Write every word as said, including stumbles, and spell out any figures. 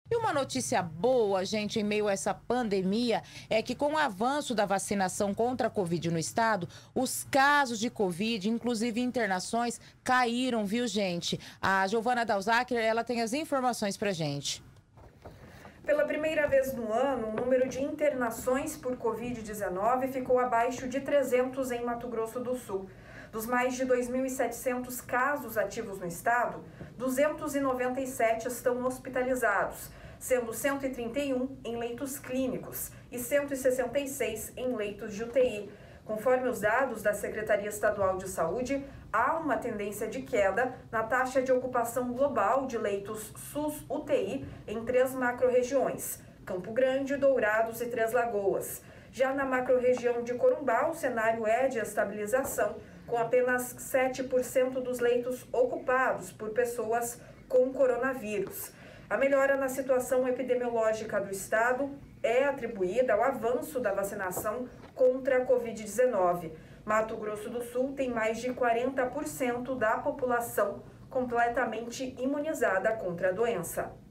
E uma notícia boa, gente, em meio a essa pandemia, é que com o avanço da vacinação contra a Covid no estado, os casos de Covid, inclusive internações, caíram, viu, gente? A Giovana Dalzacker, ela tem as informações pra gente. Pela primeira vez no ano, o número de internações por Covid dezenove ficou abaixo de trezentos em Mato Grosso do Sul. Dos mais de dois mil e setecentos casos ativos no estado, duzentos e noventa e sete estão hospitalizados, sendo cento e trinta e um em leitos clínicos e cento e sessenta e seis em leitos de U T I. Conforme os dados da Secretaria Estadual de Saúde, há uma tendência de queda na taxa de ocupação global de leitos SUS-U T I em três macro-regiões, Campo Grande, Dourados e Três Lagoas. Já na macro-região de Corumbá, o cenário é de estabilização, com apenas sete por cento dos leitos ocupados por pessoas com coronavírus. A melhora na situação epidemiológica do estado é atribuída ao avanço da vacinação contra a Covid dezenove. Mato Grosso do Sul tem mais de quarenta por cento da população completamente imunizada contra a doença.